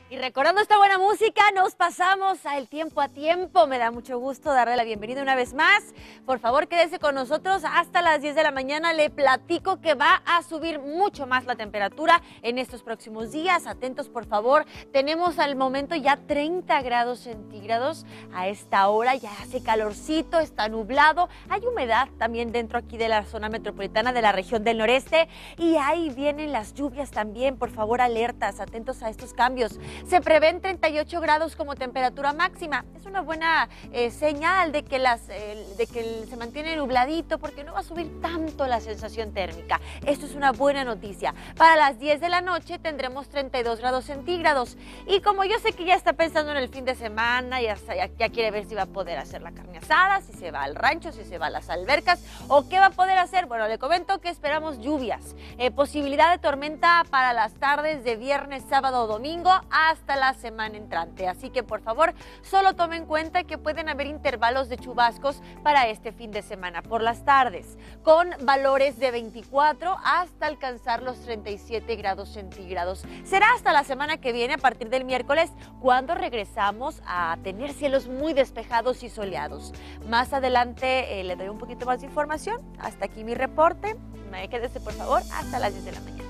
Y recordando esta buena música, nos pasamos al tiempo a tiempo. Me da mucho gusto darle la bienvenida una vez más. Por favor, quédese con nosotros hasta las 10 de la mañana. Le platico que va a subir mucho más la temperatura en estos próximos días. Atentos, por favor. Tenemos al momento ya 30 grados centígrados. A esta hora ya hace calorcito, está nublado. Hay humedad también dentro aquí de la zona metropolitana de la región del noreste. Y ahí vienen las lluvias también. Por favor, alertas, atentos a estos cambios. Se prevén 38 grados como temperatura máxima. Es una buena señal de que, se mantiene nubladito porque no va a subir tanto la sensación térmica. Esto es una buena noticia. Para las 10 de la noche tendremos 32 grados centígrados. Y como yo sé que ya está pensando en el fin de semana, ya quiere ver si va a poder hacer la carne asada, si se va al rancho, si se va a las albercas o qué va a poder hacer. Bueno, le comento que esperamos lluvias. Posibilidad de tormenta para las tardes de viernes, sábado o domingo hasta la semana entrante. Así que por favor, solo tome en cuenta que pueden haber intervalos de chubascos para este fin de semana por las tardes, con valores de 24 hasta alcanzar los 37 grados centígrados. Será hasta la semana que viene, a partir del miércoles, cuando regresamos a tener cielos muy despejados y soleados. Más adelante le doy un poquito más de información. Hasta aquí mi reporte. Quédese por favor hasta las 10 de la mañana.